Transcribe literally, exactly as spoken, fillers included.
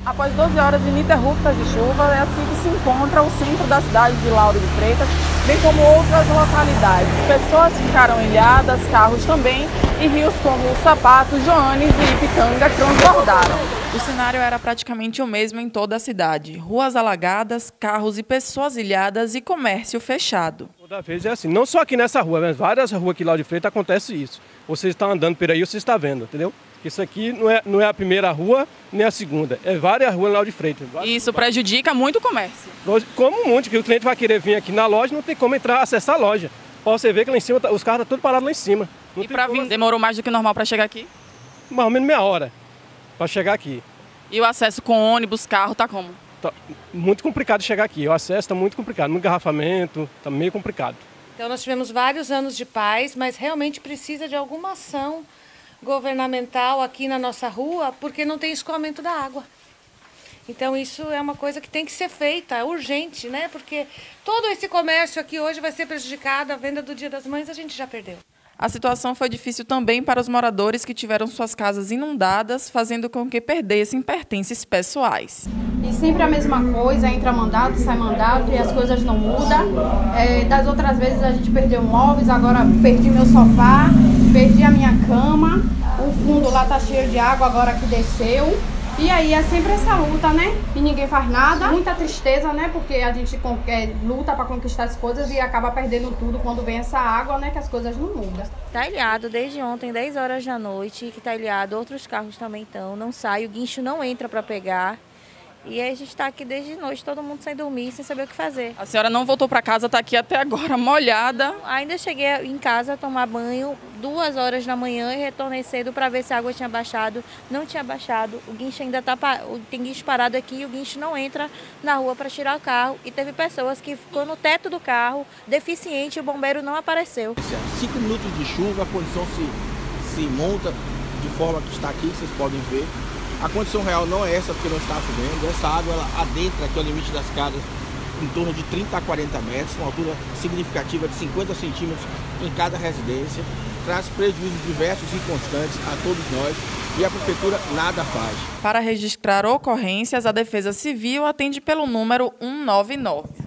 Após doze horas ininterruptas de chuva, é assim que se encontra o centro da cidade de Lauro de Freitas, bem como outras localidades. Pessoas ficaram ilhadas, carros também, e rios como o Sapato, Joanes e Ipitanga transbordaram. O cenário era praticamente o mesmo em toda a cidade. Ruas alagadas, carros e pessoas ilhadas e comércio fechado. Toda vez é assim, não só aqui nessa rua, mas várias ruas aqui lá de Freitas acontece isso. Vocês estão andando por aí, você está vendo, entendeu? Isso aqui não é, não é a primeira rua, nem a segunda. É várias ruas lá de Freitas. E isso prejudica muito o comércio? Como muito, que o cliente vai querer vir aqui na loja, não tem como entrar, acessar a loja. Para você ver que lá em cima, os carros estão todos parados lá em cima. Não e para vir, demorou mais do que normal para chegar aqui? Mais ou menos meia hora para chegar aqui. E o acesso com ônibus, carro, tá como? Tá muito complicado chegar aqui. O acesso está muito complicado, no engarrafamento, está meio complicado. Então nós tivemos vários anos de paz, mas realmente precisa de alguma ação governamental aqui na nossa rua, porque não tem escoamento da água. Então isso é uma coisa que tem que ser feita, é urgente, né? Porque todo esse comércio aqui hoje vai ser prejudicado, a venda do Dia das Mães a gente já perdeu. A situação foi difícil também para os moradores que tiveram suas casas inundadas, fazendo com que perdessem pertences pessoais. E sempre a mesma coisa, entra mandato, sai mandato e as coisas não mudam. É, das outras vezes a gente perdeu móveis, agora perdi meu sofá, perdi a minha cama, o fundo lá tá cheio de água agora que desceu. E aí é sempre essa luta, né? E ninguém faz nada. Muita tristeza, né? Porque a gente luta para conquistar as coisas e acaba perdendo tudo quando vem essa água, né? Que as coisas não mudam. Tá ilhado desde ontem, dez horas da noite, que tá ilhado. Outros carros também estão, não sai, o guincho não entra para pegar. E aí a gente está aqui desde noite, todo mundo sem dormir, sem saber o que fazer. A senhora não voltou para casa, está aqui até agora, molhada. Ainda cheguei em casa a tomar banho duas horas da manhã e retornei cedo para ver se a água tinha baixado. Não tinha baixado, o guincho ainda está, tem guincho parado aqui e o guincho não entra na rua para tirar o carro. E teve pessoas que ficou no teto do carro, deficiente, e o bombeiro não apareceu. Cinco minutos de chuva, a condição se, se monta de forma que está aqui, vocês podem ver. A condição real não é essa, porque não está chovendo. Essa água ela adentra aqui ao limite das casas em torno de trinta a quarenta metros, uma altura significativa de cinquenta centímetros em cada residência. Traz prejuízos diversos e constantes a todos nós e a prefeitura nada faz. Para registrar ocorrências, a Defesa Civil atende pelo número um nove nove.